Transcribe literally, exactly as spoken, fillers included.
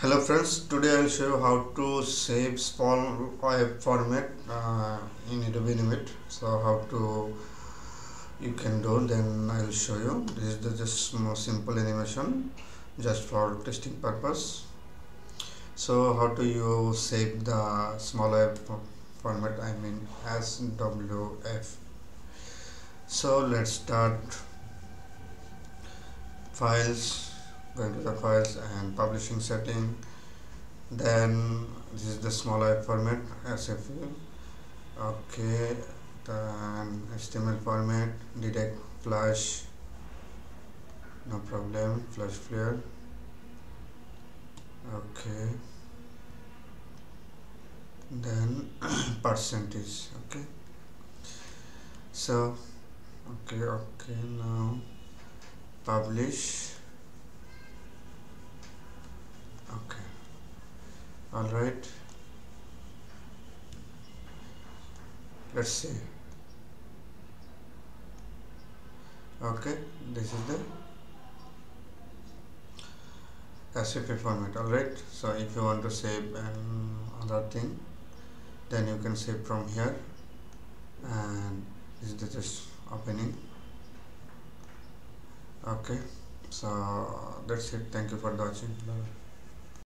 Hello friends, today I'll show you how to save small web format uh, in Adobe Animate. So how to you can do, then I'll show you. This is the just more simple animation just for testing purpose. So how to you save the small web format, I mean S W F. So let's start. Files, going to the files and publishing setting. Then this is the small web format S F U. Okay, then H T M L format, detect flash, no problem, flash flare. Okay, then percentage. Okay, so okay, okay, now publish. Okay, all right, let's see. Okay, this is the S F A format. All right, so if you want to save another thing, then you can save from here, and this is the just opening. Okay, so that's it. Thank you for watching. Bye.